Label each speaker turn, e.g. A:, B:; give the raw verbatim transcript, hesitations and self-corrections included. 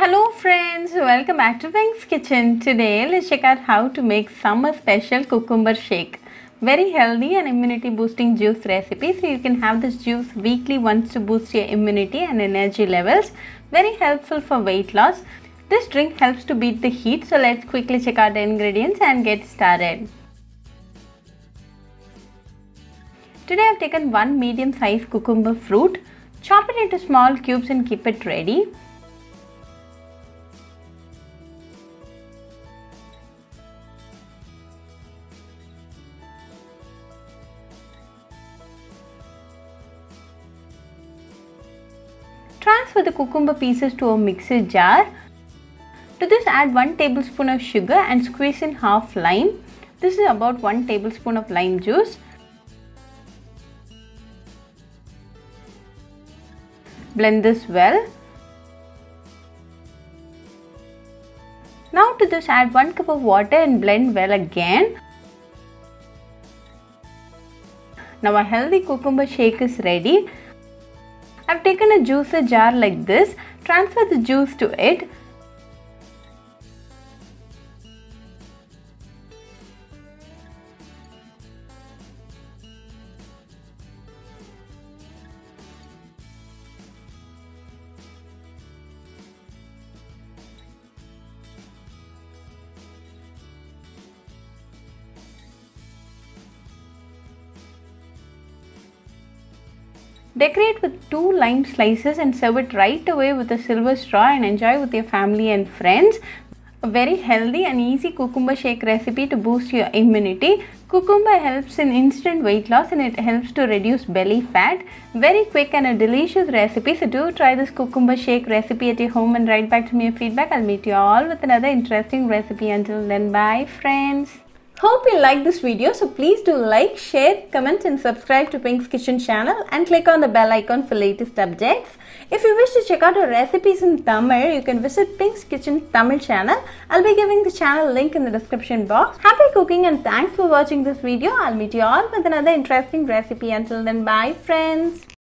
A: Hello friends, welcome back to Pink's Kitchen. Today let's check out how to make summer special cucumber shake. Very healthy and immunity boosting juice recipe, so you can have this juice weekly once to boost your immunity and energy levels. Very helpful for weight loss. This drink helps to beat the heat, so let's quickly check out the ingredients and get started. Today I've taken one medium sized cucumber fruit. Chop it into small cubes and keep it ready. Transfer the cucumber pieces to a mixer jar. To this add one tablespoon of sugar and squeeze in half lime. This is about one tablespoon of lime juice. Blend this well. Now to this add one cup of water and blend well again. Now a healthy cucumber shake is ready. I've taken a juicer jar like this. Transfer the juice to it. Decorate with two lime slices and serve it right away with a silver straw and enjoy with your family and friends. A very healthy and easy cucumber shake recipe to boost your immunity. Cucumber helps in instant weight loss and it helps to reduce belly fat. Very quick and a delicious recipe. So do try this cucumber shake recipe at your home and write back to me your feedback. I'll meet you all with another interesting recipe. Until then, bye friends. Hope you like this video, so please do like, share, comment and subscribe to Pink's Kitchen channel and click on the bell icon for latest updates. If you wish to check out our recipes in Tamil, you can visit Pink's Kitchen Tamil channel. I'll be giving the channel link in the description box. Happy cooking and thanks for watching this video. I'll meet you all with another interesting recipe. Until then, bye friends.